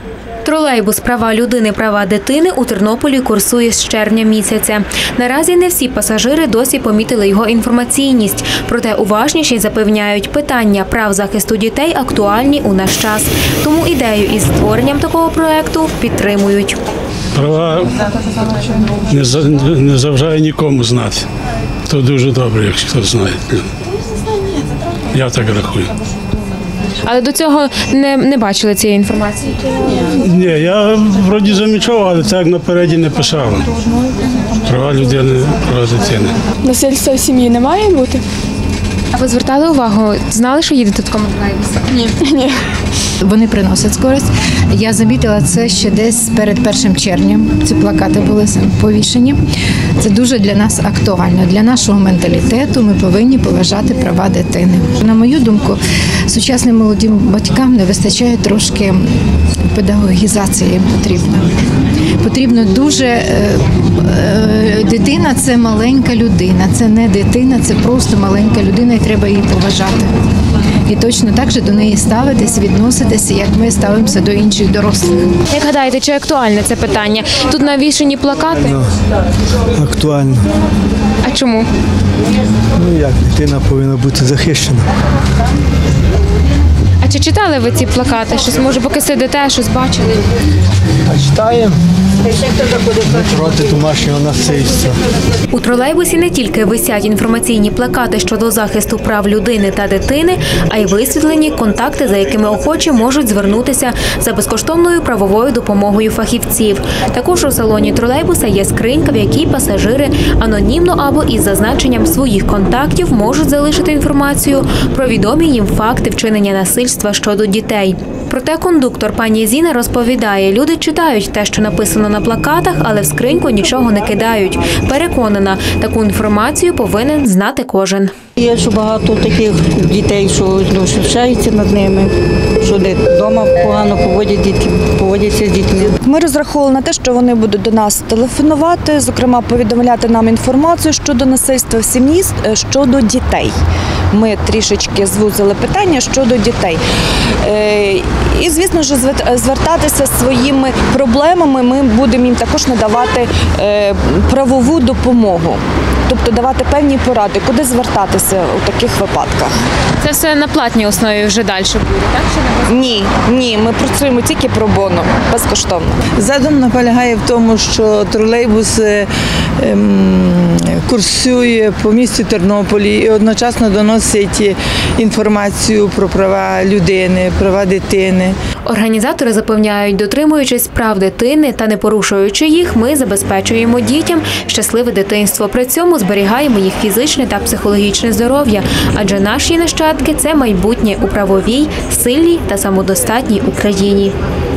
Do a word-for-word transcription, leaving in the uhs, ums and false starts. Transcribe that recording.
Тролейбус «Права людини, права дитини» у Тернополі курсує з червня місяця. Наразі не всі пасажири досі помітили його інформаційність. Проте уважніші запевняють, питання прав захисту дітей актуальні у наш час. Тому ідею із створенням такого проєкту підтримують. Права не заважає нікому знати. То дуже добре, якщо хто знає. Я так рахую. Але до цього не, не бачили цієї інформації? Ні, я вроді замічав, але так напереді не писав. Права людини, права дитини. Насильства в сім'ї не має бути? А ви звертали увагу? Знали, що їдете в такому тролейбусі? Ні. Ні. Вони приносять користь. Я замітила це ще десь перед першим червня. Ці плакати були повішені. Це дуже для нас актуально. Для нашого менталітету ми повинні поважати права дитини. На мою думку, сучасним молодим батькам не вистачає трошки педагогізації потрібно. Потрібно дуже... Дитина – це маленька людина, це не дитина, це просто маленька людина і треба її поважати. І точно так же до неї ставитись, відноситися, як ми ставимося до інших дорослих. Як гадаєте, чи актуальне це питання? Тут навішені плакати? Ну, актуально. А чому? Ну як, дитина повинна бути захищена. А чи читали ви ці плакати? Щось, може, поки сидите, щось бачили? А читаємо. Не проти домашнього насильства. У тролейбусі не тільки висять інформаційні плакати щодо захисту прав людини та дитини, а й висвітлені контакти, за якими охочі можуть звернутися за безкоштовною правовою допомогою фахівців. Також у салоні тролейбуса є скринька, в якій пасажири анонімно або із зазначенням своїх контактів можуть залишити інформацію про відомі їм факти вчинення насильства щодо дітей. Проте кондуктор пані Зіна розповідає, люди читають те, що написано на плакатах, але в скриньку нічого не кидають. Переконана, таку інформацію повинен знати кожен. Є що багато таких дітей, що ну, шившаються над ними, що вдома погано поводять дітки, поводяться з дітьми. Ми розраховували на те, що вони будуть до нас телефонувати, зокрема повідомляти нам інформацію щодо насильства в сім'ї, щодо дітей. Ми трішечки звузили питання щодо дітей. І, звісно ж, звертатися з своїми проблемами ми будемо їм також надавати правову допомогу. Тобто давати певні поради, куди звертатися у таких випадках. Це все на платній основі вже далі буде, так? Ні, ні, ми працюємо тільки про боно, безкоштовно. Задум наполягає в тому, що тролейбус ем, курсує по місту Тернополі і одночасно доносить інформацію про права людини, права дитини. Організатори запевняють, дотримуючись прав дитини та не порушуючи їх, ми забезпечуємо дітям щасливе дитинство. При цьому зберігаємо їх фізичне та психологічне здоров'я, адже наші нащадки – це майбутнє у правовій, сильній та самодостатній Україні.